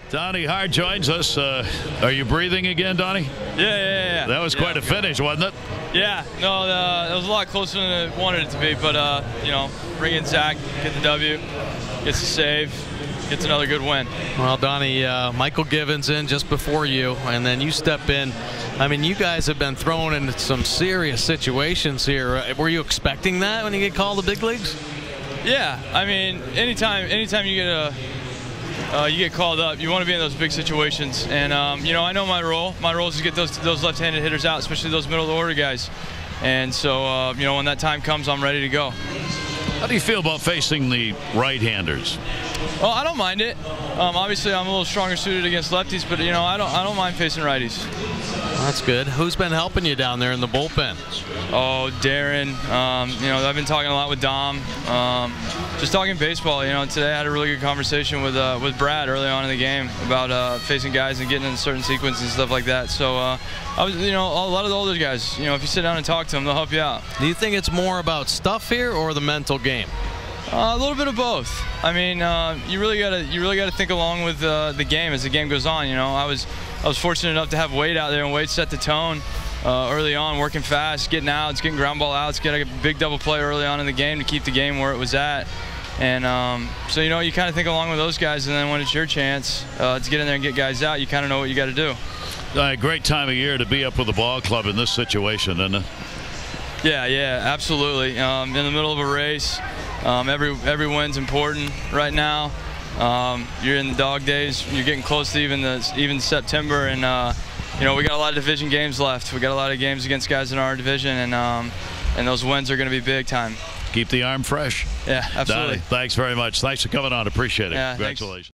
Donnie Hart joins us. Are you breathing again, Donnie? Yeah. That was quite a finish, wasn't it? Yeah. No, it was a lot closer than I wanted it to be, but, bring in Zach, get the W, gets the save, gets another good win. Well, Donnie, Michael Givens in just before you, and then you step in. I mean, you guys have been thrown into some serious situations here. Were you expecting that when you get called to big leagues? Yeah. I mean, anytime you get called up, you want to be in those big situations. And, I know my role. My role is to get those left-handed hitters out, especially those middle-of-the-order guys. And so, when that time comes, I'm ready to go. How do you feel about facing the right-handers? Well, I don't mind it. Obviously, I'm a little stronger suited against lefties, but, I don't mind facing righties. That's good. Who's been helping you down there in the bullpen? Oh, Darren. I've been talking a lot with Dom. Just talking baseball. Today I had a really good conversation with Brad early on in the game about facing guys and getting in certain sequences and stuff like that. So I was, a lot of the older guys. If you sit down and talk to them, they'll help you out. Do you think it's more about stuff here or the mental game? A little bit of both. I mean, you really gotta think along with the game as the game goes on. I was fortunate enough to have Wade out there, and Wade set the tone early on, working fast, getting outs, getting ground ball outs, getting a big double play early on in the game to keep the game where it was at. And so you kind of think along with those guys, and then when it's your chance to get in there and get guys out, you kind of know what you got to do. Great time of year to be up with the ball club in this situation, isn't it? Yeah, absolutely. In the middle of a race, every win's important right now. You're in the dog days. You're getting close to even September, and we got a lot of division games left. We got a lot of games against guys in our division, and those wins are going to be big time. Keep the arm fresh. Yeah, absolutely. Donnie, thanks very much. Thanks for coming on. Appreciate it. Yeah, Congratulations. Thanks.